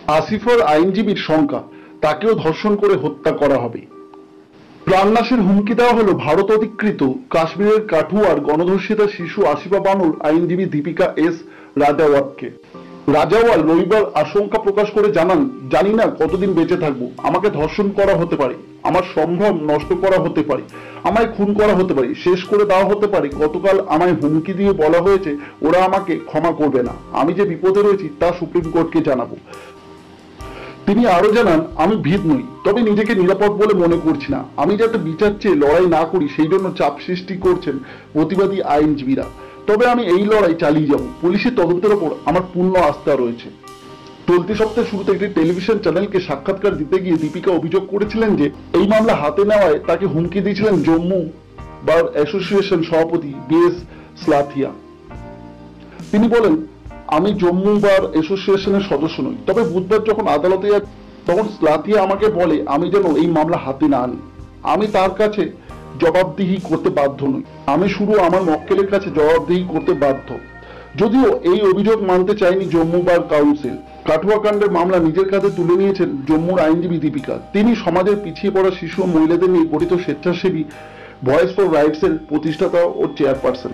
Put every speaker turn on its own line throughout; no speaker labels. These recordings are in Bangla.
আসিফার আইনজীবীর শঙ্কা, তাকেও ধর্ষণ করে হত্যা করা হবে। প্রাণনাশের হুমকি দেওয়া হলো ভারত অধিকৃত কাশ্মীরের কাঠুয়ার গণধর্ষিতা শিশু আসিফা বানুর আইনজীবী দীপিকা এস রাজাওয়াতকে। রাজাওয়াল রবিবার আশঙ্কা প্রকাশ করে জানান, জানি না কতদিন বেঁচে থাকবো, আমাকে ধর্ষণ করা হতে পারে, আমার সম্ভ্রম নষ্ট করা হতে পারে, আমায় খুন করা হতে পারে, শেষ করে দেওয়া হতে পারে। গতকাল আমায় হুমকি দিয়ে বলা হয়েছে ওরা আমাকে ক্ষমা করবে না। আমি যে বিপদে রয়েছি তা সুপ্রিম কোর্টকে জানাবো। তিনি আরো জানান, আমি ভীত নই, তবে নিজেকে নিরাপদ বলে মনে করছি না। আমি যাতে বিচার চেয়ে লড়াই না করি সেই জন্য চাপ সৃষ্টি করছেন প্রতিবাদী আইনজীবীরা। তবে আমি এই লড়াই চালিয়ে যাব। পুলিশের তদন্তের ওপর আমার পূর্ণ আস্থা রয়েছে। চলতি সপ্তাহের শুরুতে একটি টেলিভিশন চ্যানেলকে সাক্ষাৎকার দিতে গিয়ে দীপিকা অভিযোগ করেছিলেন যে এই মামলা হাতে নেওয়ায় তাকে হুমকি দিয়েছিলেন জম্মু বার অ্যাসোসিয়েশন সভাপতি বিএস স্লাথিয়া। তিনি বলেন, আমি জম্মু বার অ্যাসোসিয়েশনের সদস্য নই, তবে বুধবার যখন আদালতে যাই তখন স্লাথিয়া আমাকে বলে আমি যেন এই মামলা হাতে না আনি। আমি তার কাছে জবাবদিহি করতে বাধ্য নই, আমি শুধু আমার মক্কেলের কাছে জবাবদিহি করতে বাধ্য। যদিও এই অভিযোগ মানতে চায়নি জম্মু বার কাউন্সিল। কাঠুয়া কাণ্ডের মামলা নিজের কাঁধে তুলে নিয়েছেন জম্মুর আইনজীবী দীপিকা। তিনি সমাজের পিছিয়ে পড়া শিশু ও মহিলাদের নিয়ে গঠিত স্বেচ্ছাসেবী ভয়েস ফর রাইটস এর প্রতিষ্ঠাতা ও চেয়ারপারসন।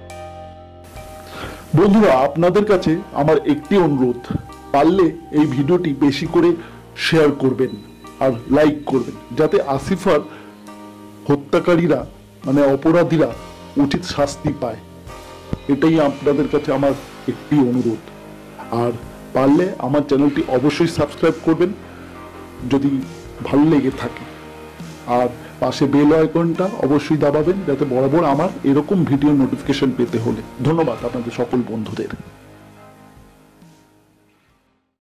বন্ধুরা, আপনাদের কাছে আমার একটি অনুরোধ, পারলে এই ভিডিওটি বেশি করে শেয়ার করবেন আর লাইক করবেন, যাতে আসিফার হত্যাকারীরা মানে অপরাধীরা উচিত শাস্তি পায়। এটাই আপনাদের কাছে আমার একটি অনুরোধ। আর পারলে আমার চ্যানেলটি অবশ্যই সাবস্ক্রাইব করবেন যদি ভালো লেগে থাকে, আর পাশে বেল আইকনটা অবশ্যই দাবাবেন যাতে বরাবর আমার এরকম ভিডিও নোটিফিকেশন পেতে হলে। ধন্যবাদ আপনাদের সকল বন্ধুদের।